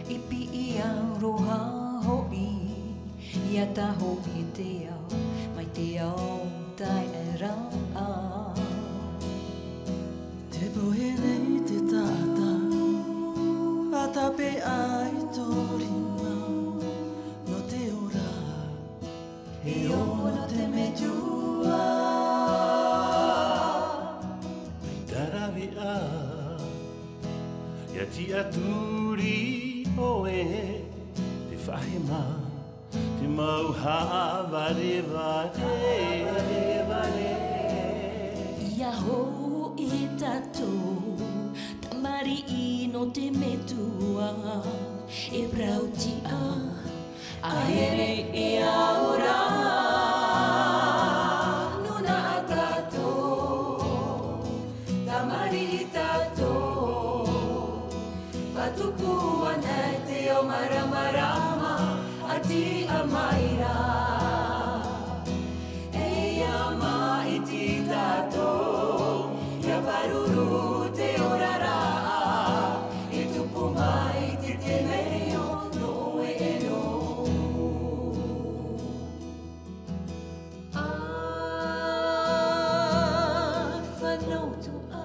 Ipi ia roha hoi ia taho i te ao mai te ao tai e rā Te pohe nei te tata Ata pe ai torina No te ora E ono te metua Tarawi a Ia ti aturi oe Te whahema Te mau haaware vare Ia ho i tatou Tamari i no te metua E brauti a Ahere e aora Nuna a tatou Tamari i tatou Patuku ana te o maramarama Ati a maira E ama i ti tatou Ia paruru te orara E tupu mai te te meo no e no Whanautu a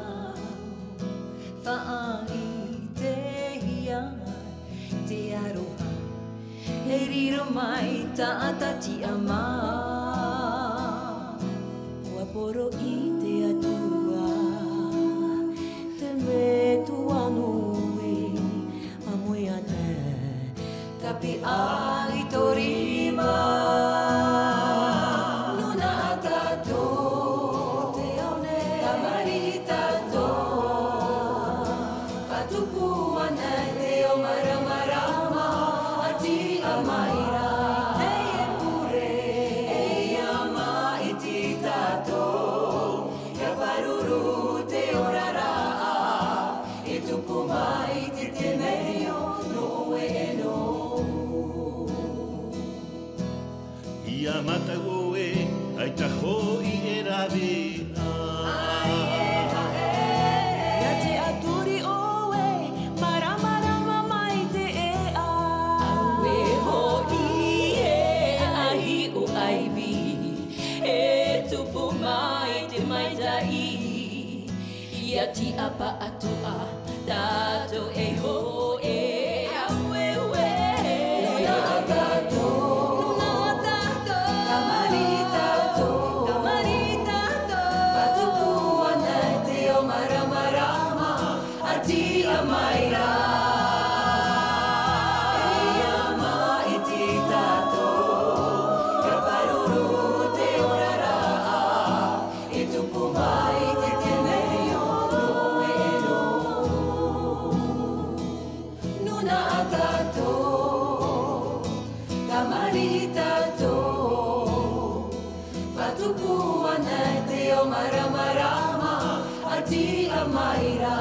Whaai te hia Te aroha E riro mai ta atati a mā Ua poro i te atua Te me tua nui A mui ane Tapi ai torima Nuna a tatou Te aone Tamari i tatou Patuku ana te o maramarama Ati a maira Hei e pure Hei ama i ti tatou Ia paruru te orara E tupu mai te te meo no e no Ia mata oe Ai taho i e rawe Ia te aturi oe Maramarama mai te e a Aue ho i e ahi o aivi E tupu mai te maitai Ia ti apa atua Tato e ho e aue ue Nuna a tatou Nuna a tatou Tamari tatou Tamari tatou Patuku ana te o maramarama Ati a maira E ama i ti tatou Ia paruru te orara E tupu mai te te meo no e no Nuna a tatou Tamari tatou Patuku ana te o maramarama Ati a maira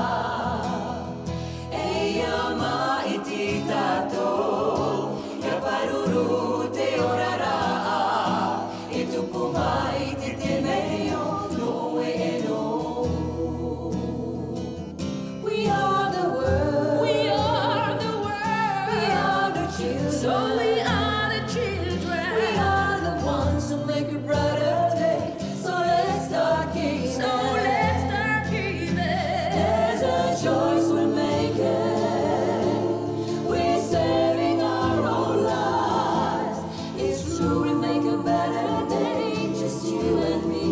E ama i ti tatou Ia paruru te orara E tupu mai te te meo no e no We are the world We are the world We are the children So we are the children We are the ones who make a brighter day So let's start giving So let's start giving There's a choice we're making We're saving our own lives It's true we make a better day Just you and me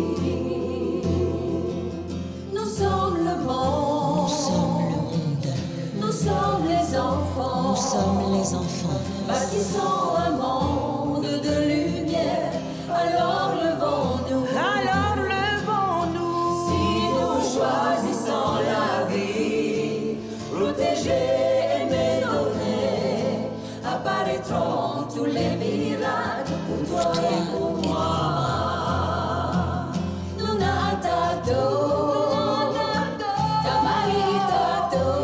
Nous sommes le monde Nous sommes le monde. Nous sommes les enfants Nous sommes les enfants. Bâtissons un monde de lumière Alors levons-nous Alors levons-nous Si nous choisissons la vie Protéger, aimer, donner Apparaîtront tous les miracles Pour toi et pour moi Nuna a tatou Tamari i tatou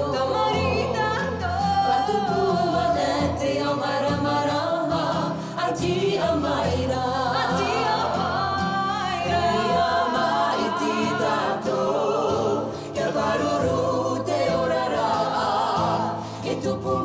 Patuku ana te o maramarama Ati a maira E ama i ti tatou Ia paruru te orara E tupu